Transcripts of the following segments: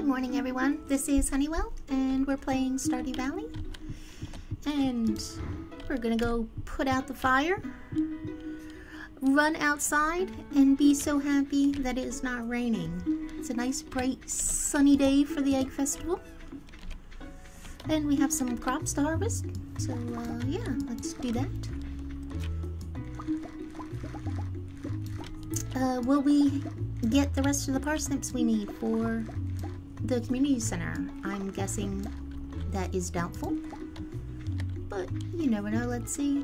Good morning, everyone. This is Honeywell, and we're playing Stardew Valley. And we're gonna go put out the fire, run outside, and be so happy that it is not raining. It's a nice, bright, sunny day for the Egg Festival. And we have some crops to harvest, so yeah, let's do that. Will we get the rest of the parsnips we need for the community center? I'm guessing that is doubtful, but you never know. Let's see.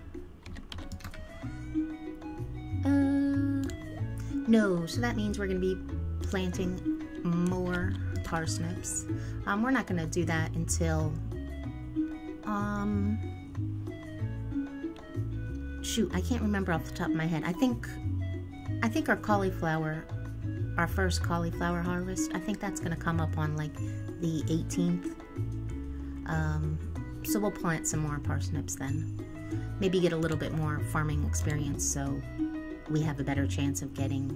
No, so that means we're gonna be planting more parsnips. We're not gonna do that until shoot, I can't remember off the top of my head. I think our cauliflower, our first cauliflower harvest, I think that's gonna come up on like the 18th. So we'll plant some more parsnips then. Maybe get a little bit more farming experience so we have a better chance of getting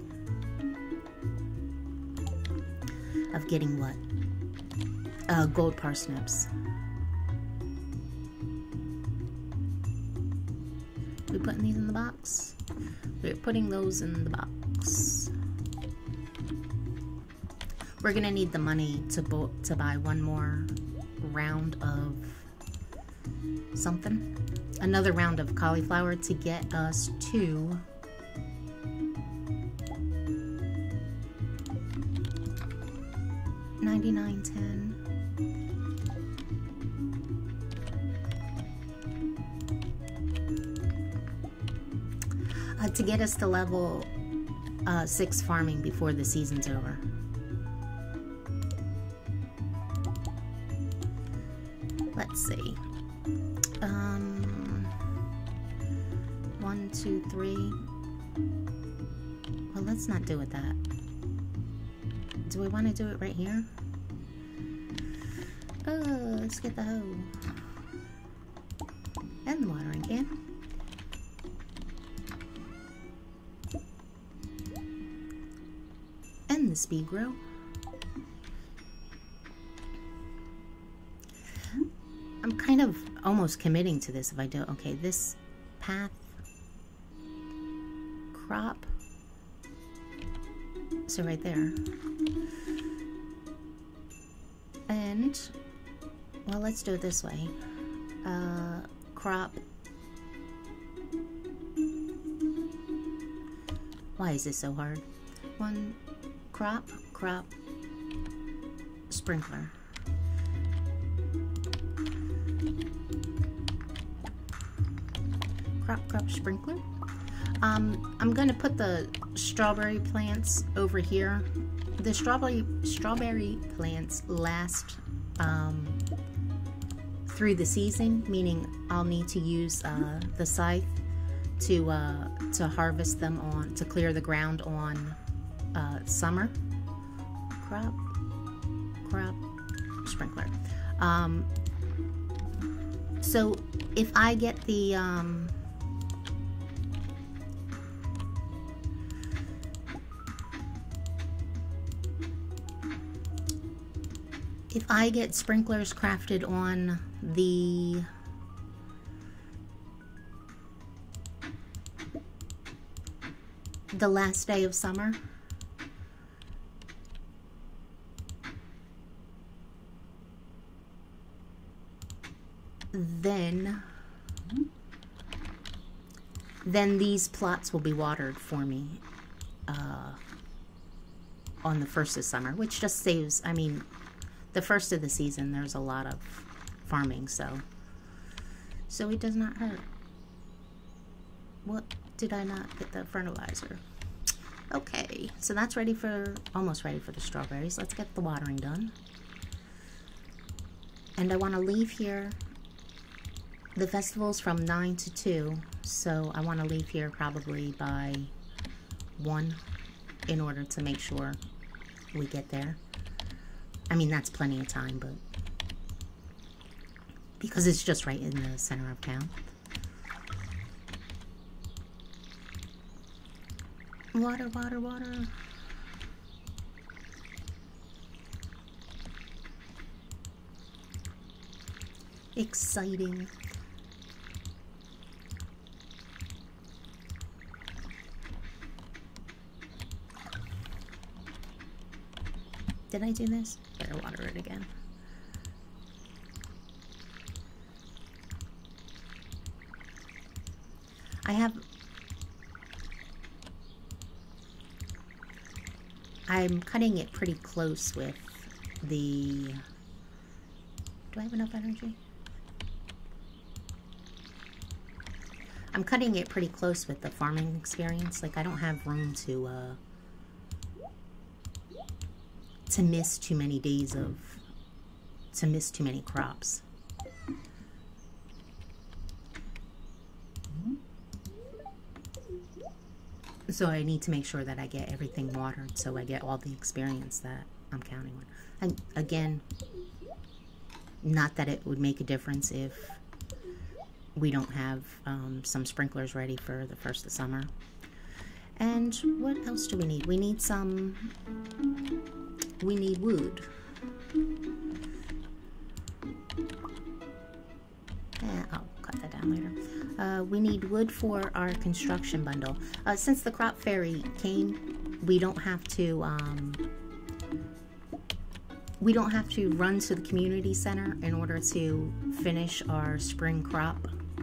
what? Gold parsnips. We putting these in the box? We're putting those in the box. We're gonna need the money to buy one more round of something. Another round of cauliflower to get us to $99.10. To get us to level 6 farming before the season's over. Let's see. 1, 2, 3. Well, let's not do it that. Do we want to do it right here? Let's get the hoe. And the watering can. And the speed grow. I'm kind of almost committing to this if I do. Okay, this path, crop. So right there. And, well, let's do it this way. Crop. Why is this so hard? One, crop, sprinkler. Crop, sprinkler. I'm gonna put the strawberry plants over here. The strawberry plants last through the season, meaning I'll need to use the scythe to harvest them to clear the ground on summer. Crop, sprinkler. So if I get the if I get sprinklers crafted on the last day of summer, then these plots will be watered for me on the first of summer, which just saves, I mean, the first of the season, there's a lot of farming, so it does not hurt. What did I not get the fertilizer? Okay, so that's ready for, almost ready for the strawberries. Let's get the watering done. And I want to leave here, the festival's from 9 to 2, so I want to leave here probably by 1 in order to make sure we get there. I mean, that's plenty of time, but because it's just right in the center of town. Water, water, water. Exciting. Did I do this? Better water it again. I'm cutting it pretty close with the... Do I have enough energy? I'm cutting it pretty close with the farming experience. Like, I don't have room to miss too many days of... to miss too many crops. So I need to make sure that I get everything watered so I get all the experience that I'm counting on. And again, not that it would make a difference if we don't have some sprinklers ready for the first of summer. And what else do we need? We need wood. I'll cut that down later. We need wood for our construction bundle. Since the crop fairy came, we don't have to run to the community center in order to finish our spring crop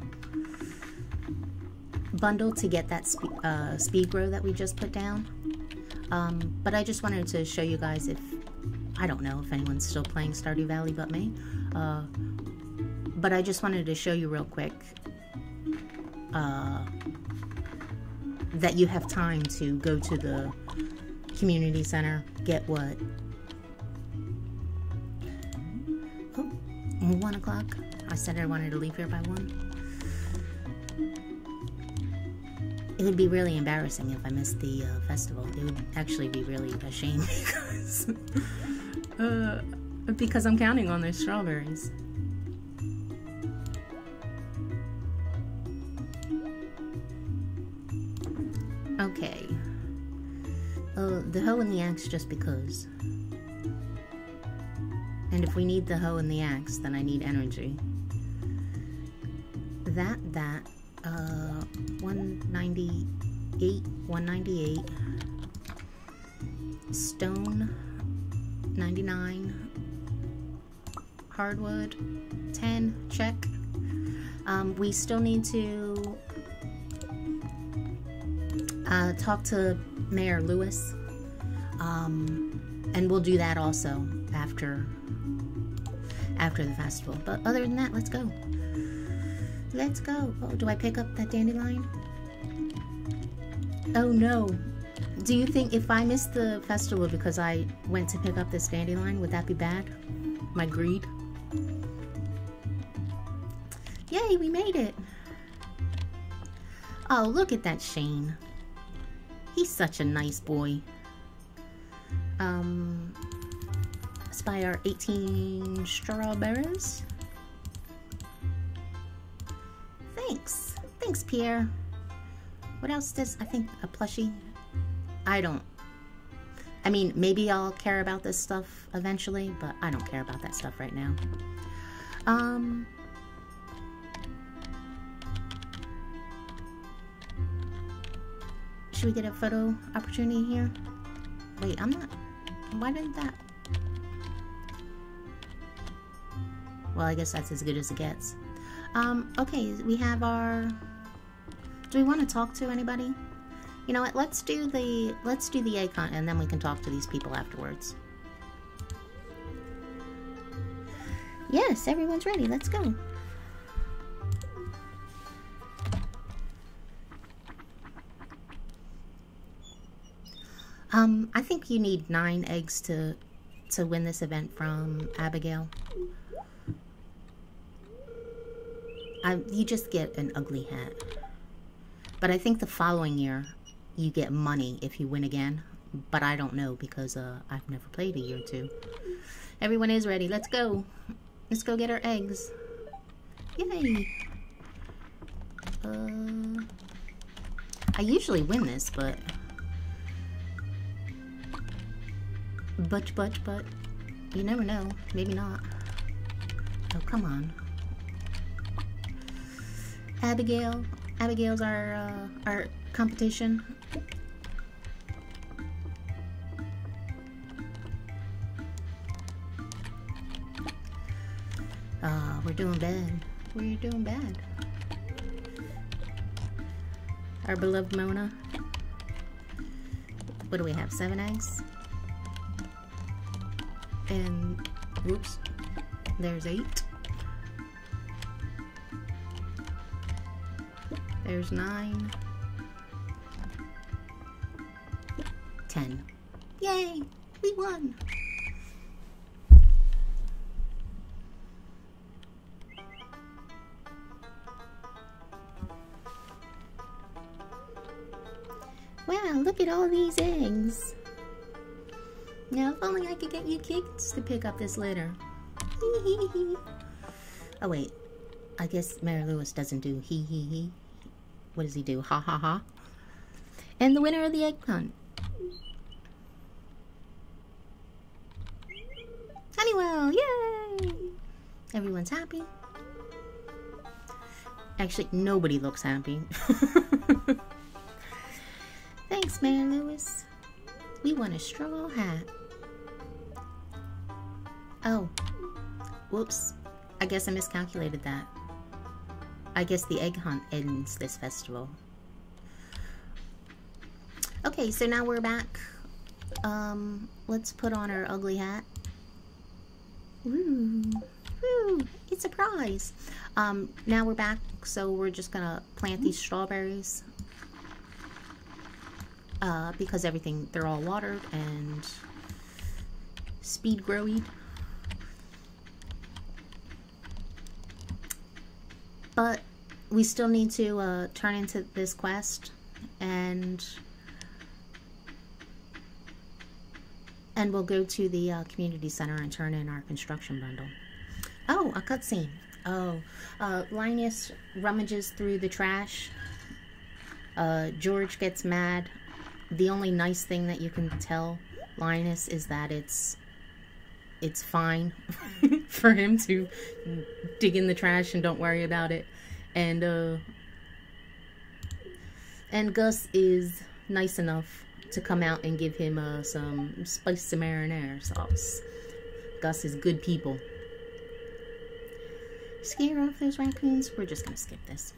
bundle to get that speed grow that we just put down. But I just wanted to show you guys, if I don't know if anyone's still playing Stardew Valley but me, but I just wanted to show you real quick that you have time to go to the community center, get what? Oh, 1 o'clock. I said I wanted to leave here by 1. It would be really embarrassing if I missed the festival. It would actually be really a shame because I'm counting on those strawberries. Okay. The hoe and the axe just because. And if we need the hoe and the axe, then I need energy. 198. Stone, 99. Hardwood, 10. Check. We still need to talk to Mayor Lewis, and we'll do that also after the festival. But other than that, let's go. Let's go. Oh, do I pick up that dandelion? Oh no. Do you think if I missed the festival because I went to pick up this dandelion, would that be bad? My greed? Yay, we made it. Oh, look at that Shane. He's such a nice boy. Spy our 18 strawberries. Thanks. Thanks, Pierre. What else does, I think, a plushie? I mean, maybe I'll care about this stuff eventually, but I don't care about that stuff right now. Should we get a photo opportunity here? Wait, I'm not... Why didn't that... Well, I guess that's as good as it gets. Okay, we have our... Do we want to talk to anybody? You know what, let's do the egg hunt and then we can talk to these people afterwards. Yes, everyone's ready, let's go. I think you need 9 eggs to win this event from Abigail. You just get an ugly hat. But I think the following year, you get money if you win again. But I don't know because I've never played a year or two. Everyone is ready. Let's go. Let's go get our eggs. Yay! I usually win this, but you never know. Maybe not. Oh, come on. Abigail's our competition. We're doing bad. We're doing bad. Our beloved Mona. What do we have? 7 eggs? And, whoops, there's 8. There's 9. 10. Yay! We won! Wow, look at all these eggs. Now, if only I could get you kids to pick up this litter. Oh, wait. I guess Mary Lewis doesn't do he. What does he do? Ha ha ha. And the winner of the egg hunt. Honeywell, yay! Everyone's happy. Actually, nobody looks happy. Thanks, Mary Lewis. We won a straw hat. Oh. Whoops. I guess I miscalculated that. I guess the egg hunt ends this festival. Okay, so now we're back. Let's put on our ugly hat. Woo. Woo. It's a prize. Now we're back, so we're just gonna plant these strawberries. Because they're all watered and speed growied. But we still need to turn into this quest and we'll go to the community center and turn in our construction bundle. Oh, a cutscene. Oh, Linus rummages through the trash. George gets mad. The only nice thing that you can tell Linus is that it's fine for him to dig in the trash and don't worry about it. And Gus is nice enough to come out and give him some spicy marinara sauce. Gus is good people. Scare off those raccoons. We're just gonna skip this.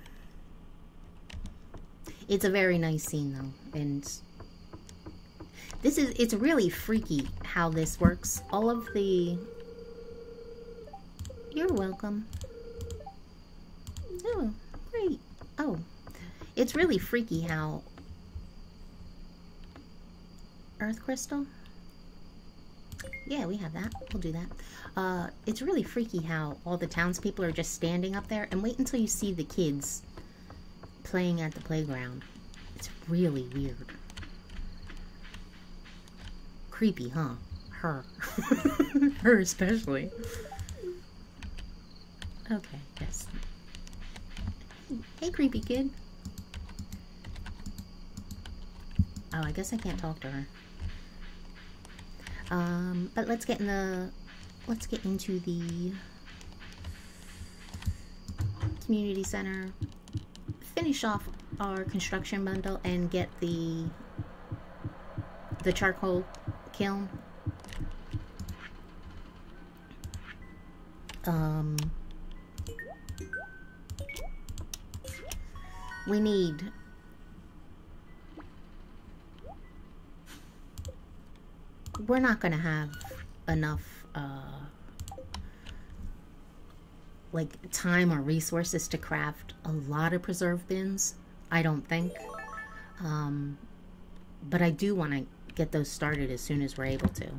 It's a very nice scene though, and it's really freaky how this works. All of the... You're welcome. Oh, great. Oh, it's really freaky how... Earth crystal? Yeah, we have that. We'll do that. It's really freaky how all the townspeople are just standing up there, and wait until you see the kids playing at the playground. It's really weird. Creepy, huh? Her. Her especially. Okay, yes. Hey, creepy kid. Oh, I guess I can't talk to her. But let's get into the community center, finish off our construction bundle, and get the charcoal kiln. We're not gonna have enough like time or resources to craft a lot of preserve bins, I don't think. But I do want to get those started as soon as we're able to,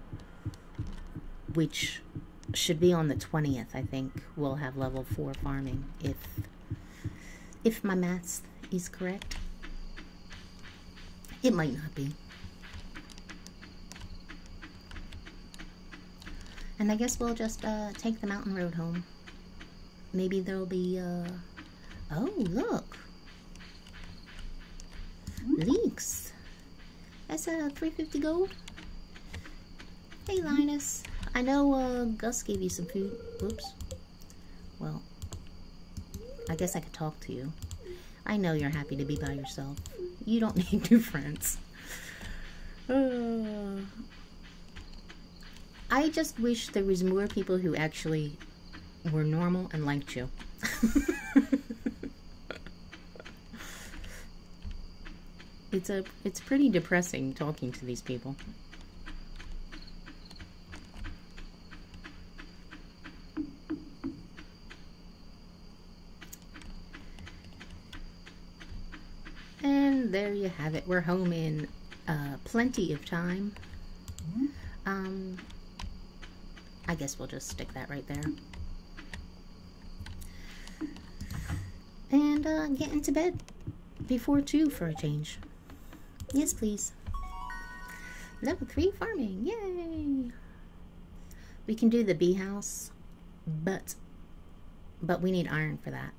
which should be on the 20th. I think we'll have level 4 farming if my maths is correct. It might not be. And I guess we'll just take the mountain road home. Maybe there'll be oh, look, leeks. That's a 350 gold. Hey, Linus. I know Gus gave you some food. Whoops. Well, I guess I could talk to you. I know you're happy to be by yourself. You don't need new friends. I just wish there was more people who actually were normal and liked you. It's pretty depressing talking to these people. And there you have it. We're home in plenty of time. I guess we'll just stick that right there. And get into bed before 2 for a change. Yes, please. Level 3 farming. Yay! We can do the bee house, but we need iron for that.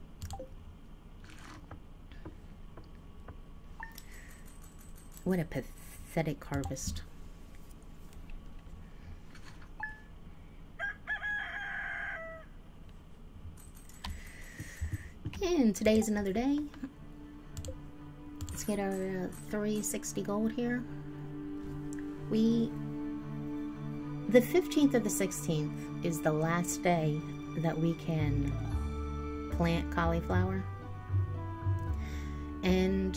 What a pathetic harvest. And today is another day. Let's get our 360 gold here. The 15th or the 16th is the last day that we can plant cauliflower. And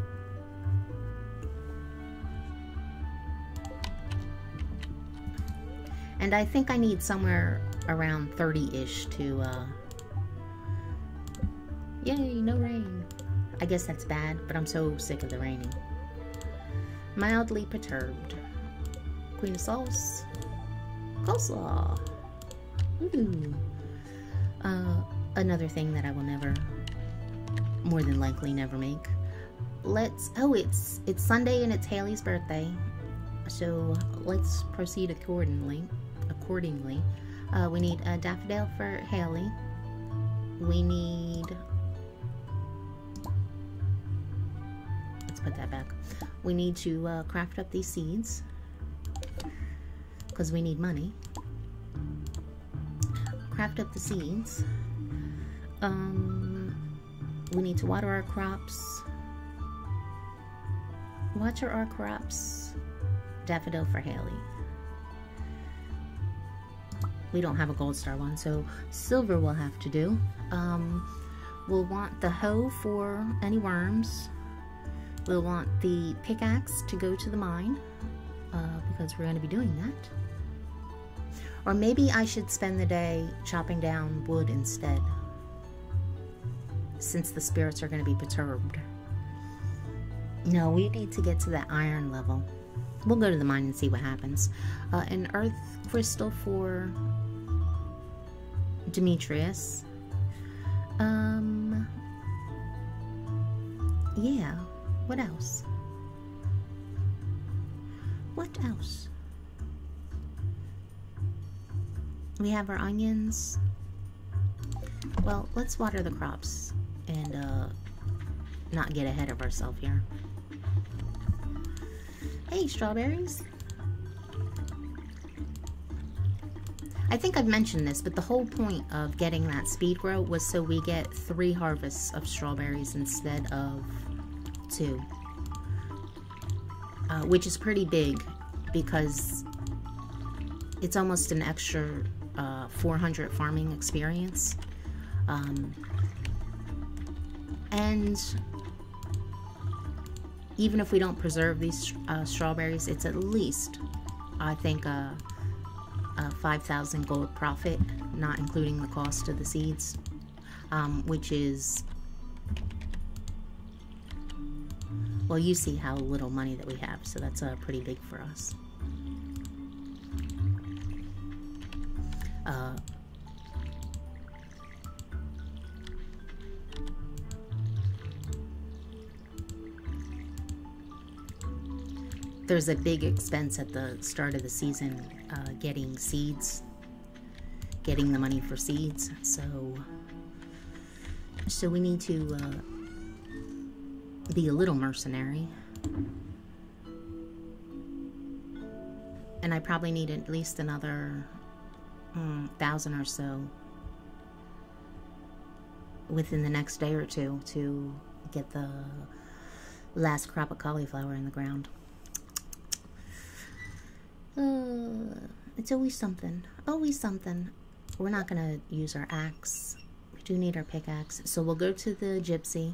I think I need somewhere around 30-ish to, yay, no rain. I guess that's bad, but I'm so sick of the raining. Mildly perturbed. Queen of sauce. Coleslaw. Ooh. Another thing that I will never, more than likely never make. It's Sunday and it's Haley's birthday. So let's proceed accordingly. We need a daffodil for Haley. We need, let's put that back. We need to craft up these seeds because we need money. Craft up the seeds. We need to water our crops. Water our crops. Daffodil for Haley. We don't have a gold star one, so silver will have to do. We'll want the hoe for any worms. We'll want the pickaxe to go to the mine, because we're going to be doing that. Or maybe I should spend the day chopping down wood instead, since the spirits are going to be perturbed. No, we need to get to that iron level. We'll go to the mine and see what happens. An earth crystal for Demetrius. Yeah. What else? What else? We have our onions. Well, let's water the crops and not get ahead of ourselves here. Hey, strawberries. I think I've mentioned this, but the whole point of getting that speed grow was so we get 3 harvests of strawberries instead of 2. Which is pretty big because it's almost an extra 400 farming experience. And even if we don't preserve these strawberries, it's at least, I think, a 5,000 gold profit, not including the cost of the seeds, which is, well, you see how little money that we have, so that's pretty big for us. There's a big expense at the start of the season, getting seeds, getting the money for seeds, so we need to be a little mercenary. And I probably need at least another 1,000 or so within the next day or two to get the last crop of cauliflower in the ground. It's always something. Always something. We're not going to use our axe. We do need our pickaxe. So we'll go to the Gypsy.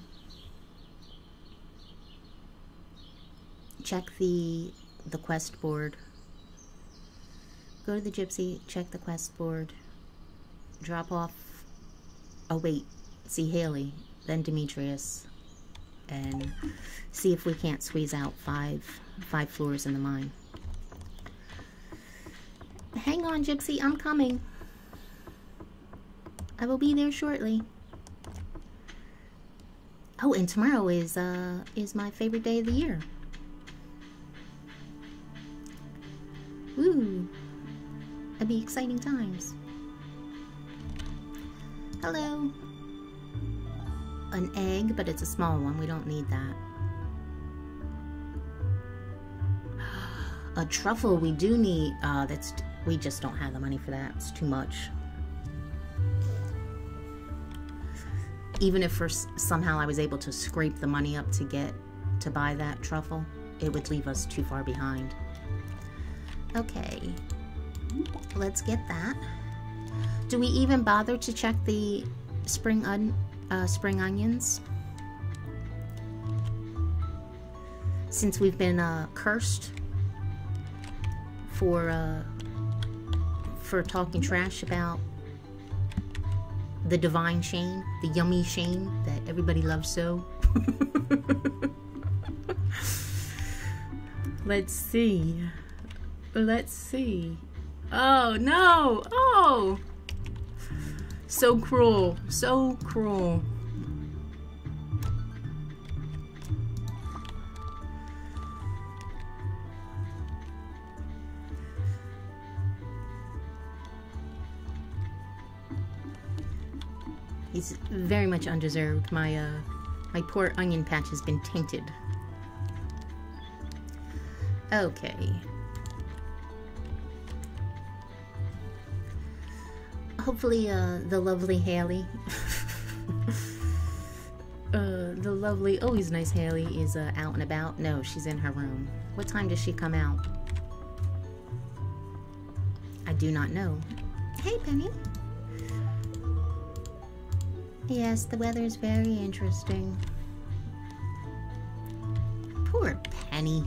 Check the quest board. Go to the Gypsy, check the quest board. Drop off. Oh wait, see Haley, then Demetrius. And see if we can't squeeze out five floors in the mine. Hang on, Gypsy, I'm coming. I will be there shortly. Oh, and tomorrow is my favorite day of the year. Woo! It'll be exciting times. Hello. An egg, but it's a small one. We don't need that. A truffle we do need. We just don't have the money for that. It's too much. Even if somehow I was able to scrape the money up to buy that truffle, it would leave us too far behind. Okay, let's get that. Do we even bother to check the spring onions? Since we've been cursed for talking trash about the divine Shane, the yummy Shane that everybody loves so. Let's see. Let's see. Oh no! Oh! So cruel. So cruel. He's very much undeserved. My poor onion patch has been tainted. Okay. Hopefully, the lovely Haley, the lovely, always nice Haley is out and about. No, she's in her room. What time does she come out? I do not know. Hey, Penny. Yes, the weather is very interesting. Poor Penny.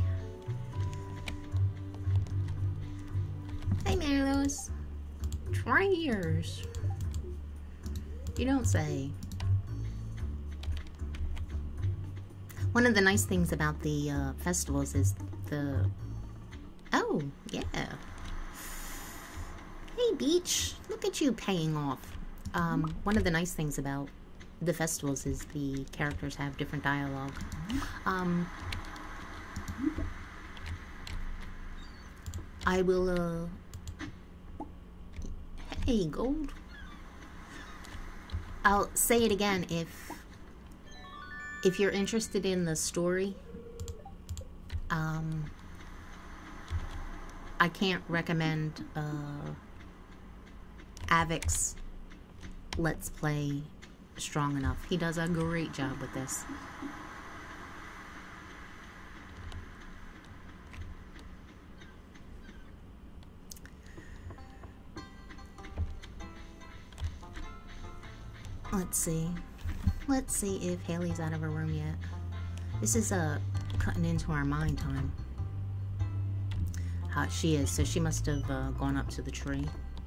Hey, Mary Louise. 20 years. You don't say. One of the nice things about the festivals is the... Oh, yeah. Hey, Beach. Look at you paying off. One of the nice things about the festivals is the characters have different dialogue. I will, Hey, gold. I'll say it again, if you're interested in the story, I can't recommend Avic's Let's Play strong enough. He does a great job with this. Let's see if Haley's out of her room yet. This is cutting into our mine time. She is, so she must have gone up to the tree.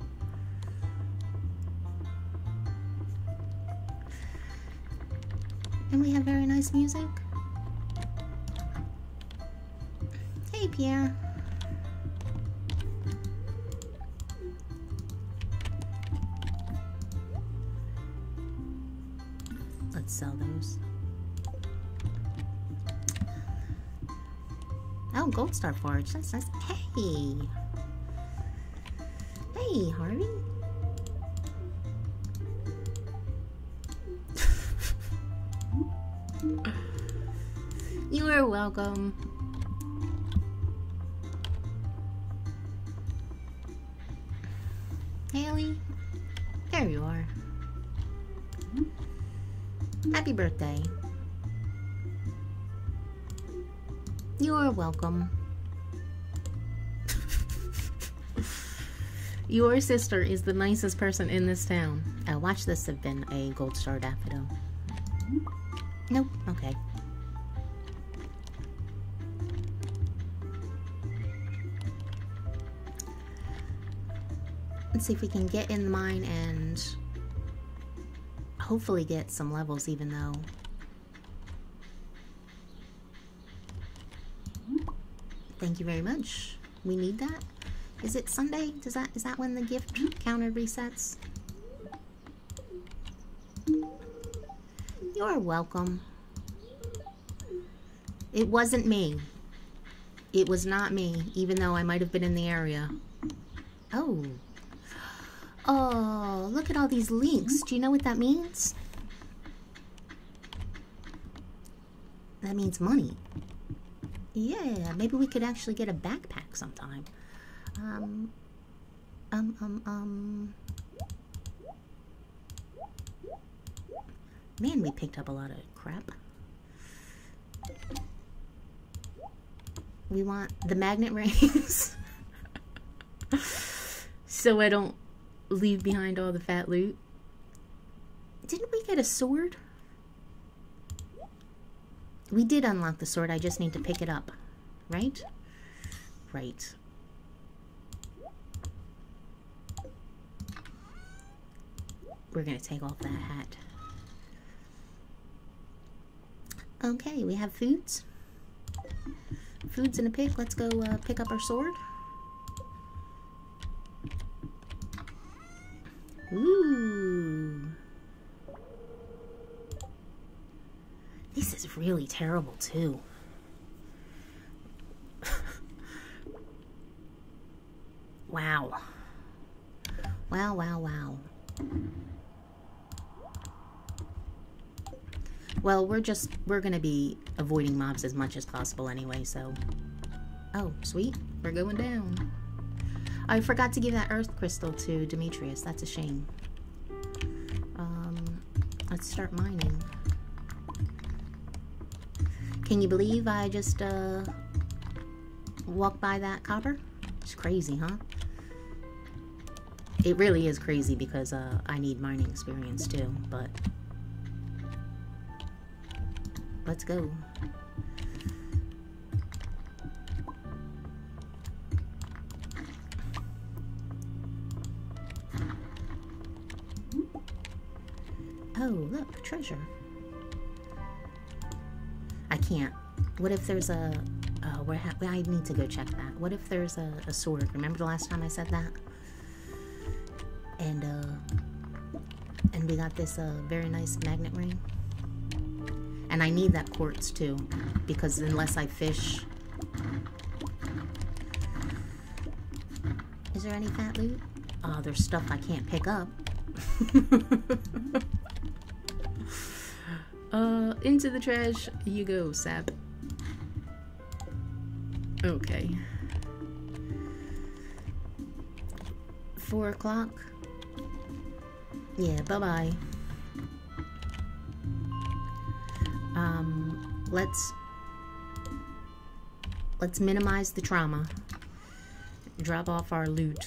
And we have very nice music. Hey, Pierre. Let's sell those. Oh, Gold Star Forge. That's nice. Hey. Hey, Harvey. You are welcome. Haley, there you are. Happy birthday. You're welcome. Your sister is the nicest person in this town. Watch this have been a gold star daffodil. Nope. Okay. Let's see if we can get in the mine and hopefully get some levels, even though... Thank you very much. We need that. Is it Sunday? Is that when the gift counter resets? You're welcome. It wasn't me. It was not me, even though I might have been in the area. Oh. Oh, look at all these links. Do you know what that means? That means money. Yeah, maybe we could actually get a backpack sometime. Man, we picked up a lot of crap. We want the magnet rings. So I don't leave behind all the fat loot. Didn't we get a sword? We did unlock the sword, I just need to pick it up. Right? Right. We're gonna take off that hat. Okay, we have foods. Foods in a pick. Let's go pick up our sword. Ooh. This is really terrible, too. Wow. Wow, wow, wow. Well, we're gonna be avoiding mobs as much as possible anyway, so... Oh, sweet. We're going down. I forgot to give that earth crystal to Demetrius. That's a shame. Let's start mining. Can you believe I just walked by that copper? It's crazy, huh? It really is crazy because I need mining experience too, but let's go. Oh, look, treasure. I can't. What if there's a... I need to go check that. What if there's a sword? Remember the last time I said that? And we got this very nice magnet ring. And I need that quartz too, because unless I fish... Is there any fat loot? Oh, there's stuff I can't pick up. Into the trash you go, sap. Okay. 4 o'clock. Yeah, bye-bye. Let's minimize the trauma. Drop off our loot.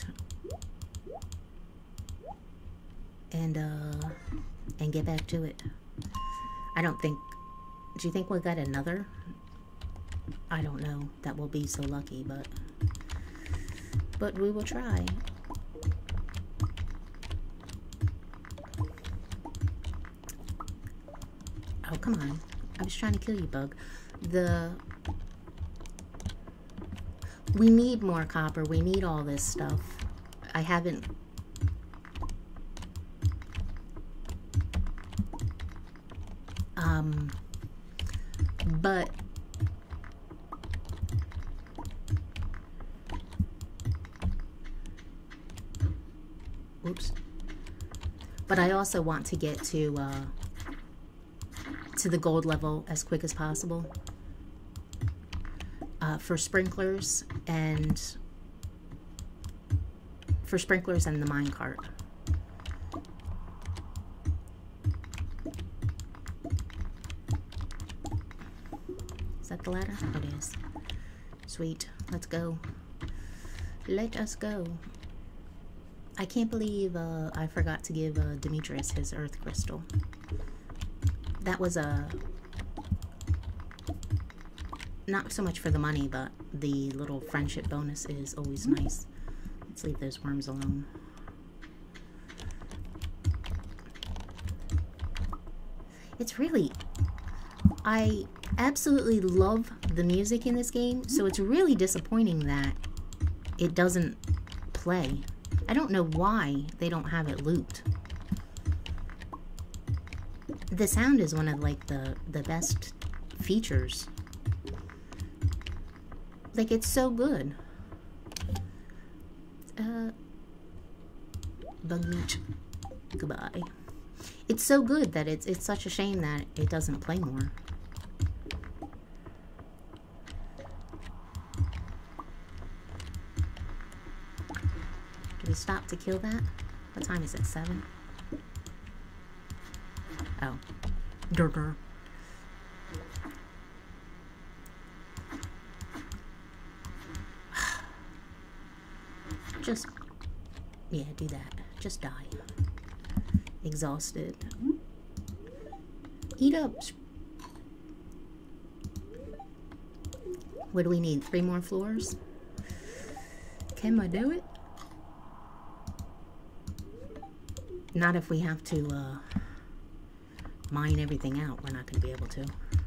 And get back to it. I don't think... Do you think we'll get another? I don't know that we'll be so lucky, but we will try. Oh, come on. I was trying to kill you, bug. We need more copper. We need all this stuff. I haven't... But... Oops. But I also want to get to the gold level as quick as possible. For sprinklers and the minecart. Is that the ladder? Oh, it is. Sweet. Let's go. Let us go. I can't believe I forgot to give Demetrius his earth crystal. That was not so much for the money, but the little friendship bonus is always nice. Let's leave those worms alone. It's really... I absolutely love the music in this game, so it's really disappointing that it doesn't play. I don't know why they don't have it looped. The sound is one of like the best features. Like, it's so good. Bug meat. Goodbye. It's so good that it's such a shame that it doesn't play more. Do we stop to kill that? What time is it? 7? Oh. Durr. Just, yeah, do that. Just die. Exhausted. Eat up. What do we need? 3 more floors? Can I do it? Not if we have to mine everything out. We're not going to be able to.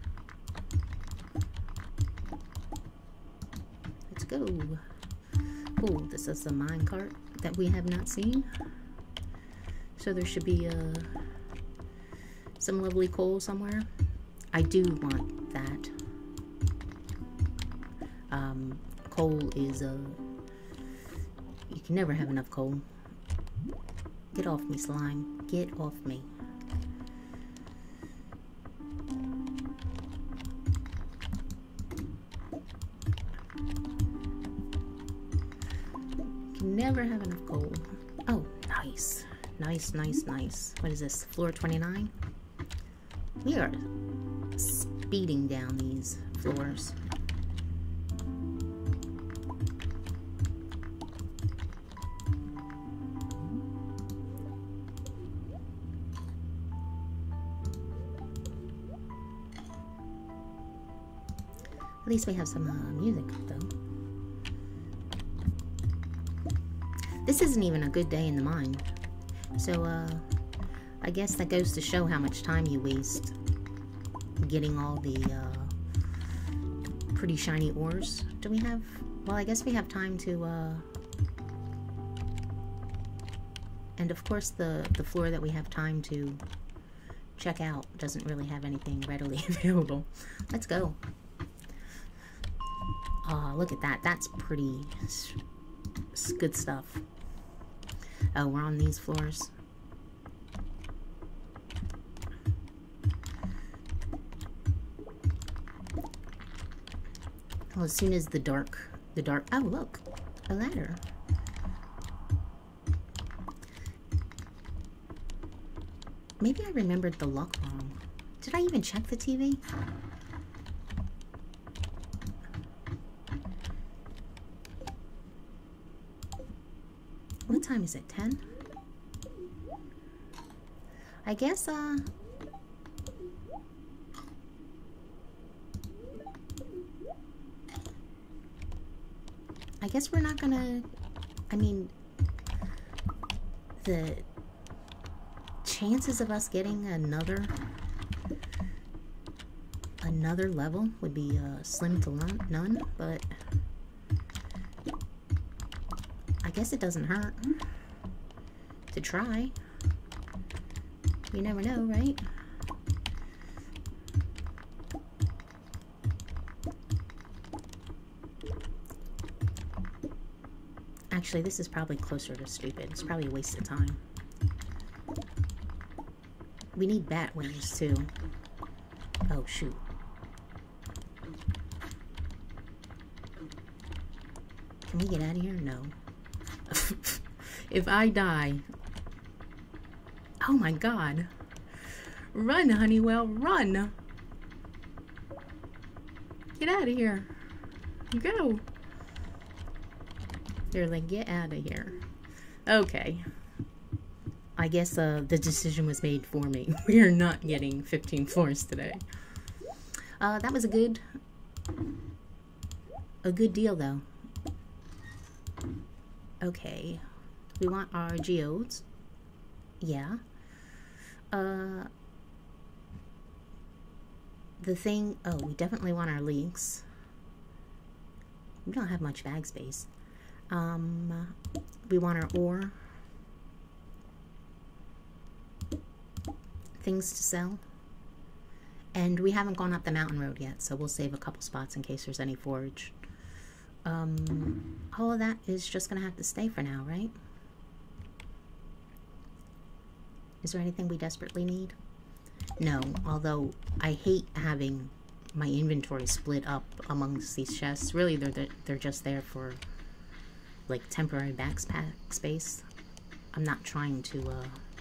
Let's go. Oh, this is the mine cart that we have not seen. So there should be some lovely coal somewhere. I do want that. Coal is you can never have enough coal. Get off me, slime. Get off me. Can never have enough coal. Oh, nice. Nice, nice, nice. What is this? Floor 29? We are speeding down these floors. At least we have some music, though. This isn't even a good day in the mine. So, I guess that goes to show how much time you waste getting all the pretty shiny ores. Do we have... Well, I guess we have time to... And of course the floor that we have time to check out doesn't really have anything readily available. Let's go. Look at that. That's pretty good stuff. Oh, we're on these floors. Well, as soon as the dark, oh, look, a ladder. Maybe I remembered the lock wrong. Did I even check the TV? What time is it? 10? I guess, we're not gonna... I mean, the chances of us getting another level would be slim to none, but I guess it doesn't hurt to try. You never know, right? Actually, this is probably closer to stupid. It's probably a waste of time. We need bat wings, too. Oh, shoot. Can we get out of here? No. If I die... Oh my god. Run, Honeywell, run! Get out of here. Go. They're like, get out of here. Okay. I guess the decision was made for me. We are not getting 15 floors today. That was a good deal, though. Okay. We want our geodes. Yeah. The thing... Oh, we definitely want our leeks. We don't have much bag space. We want our ore. Things to sell. And we haven't gone up the mountain road yet, so we'll save a couple spots in case there's any forage. All of that is just gonna have to stay for now, right? Is there anything we desperately need? No, although I hate having my inventory split up amongst these chests. Really, they're just there for like temporary backpack space. I'm not trying to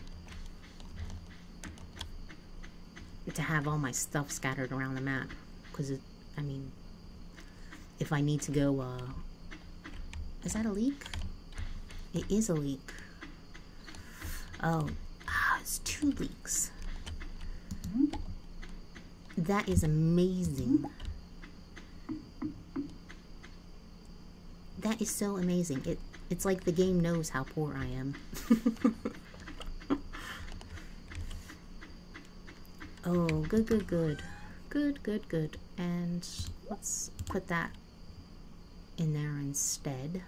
have all my stuff scattered around the map, because I mean, if I need to go, is that a leak? It is a leak. Oh, it's 2 leaks. That is amazing. That is so amazing. It's like the game knows how poor I am. Oh, good, good, good. Good, good, good. And let's put that in there instead.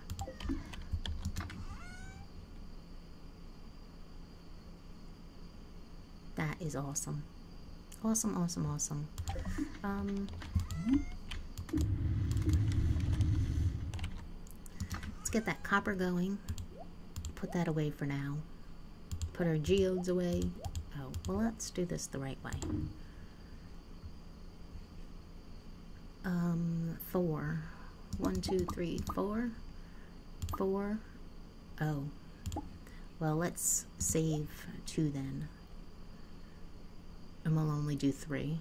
That is awesome. Awesome, awesome, awesome. Let's get that copper going. Put that away for now. Put our geodes away. Oh, well, let's do this the right way. 4. 1, 2, 3, 4. 4. Oh. Well, let's save 2 then. And we'll only do 3.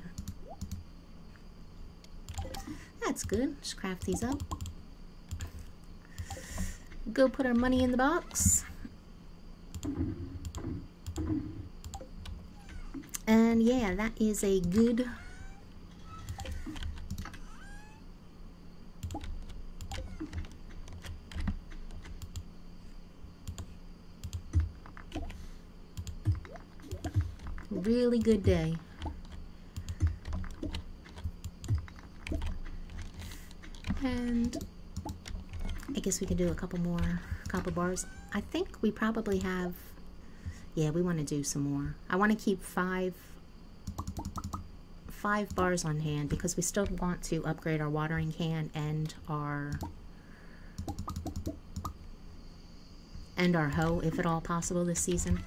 That's good. Just craft these up. Go put our money in the box. And yeah, that is a good... really good day. And I guess we can do a couple more copper bars. I think we probably have... Yeah, we want to do some more. I want to keep 5 bars on hand because we still want to upgrade our watering can and our hoe, if at all possible this season.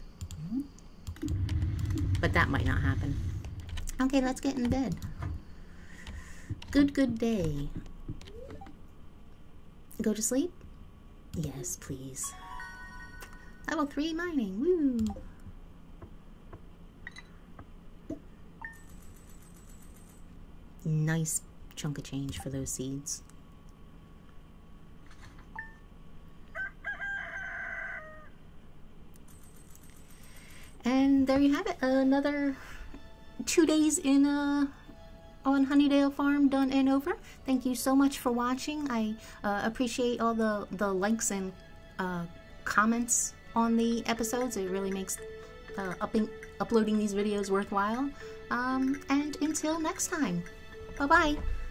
But that might not happen. Okay, let's get in bed. Good, good day. Go to sleep? Yes, please. Level 3 mining. Woo! Nice chunk of change for those seeds. And there you have it. Another 2 days in on Honeydale Farm done and over. Thank you so much for watching. I appreciate all the likes and comments on the episodes. It really makes uploading these videos worthwhile. And until next time, bye-bye.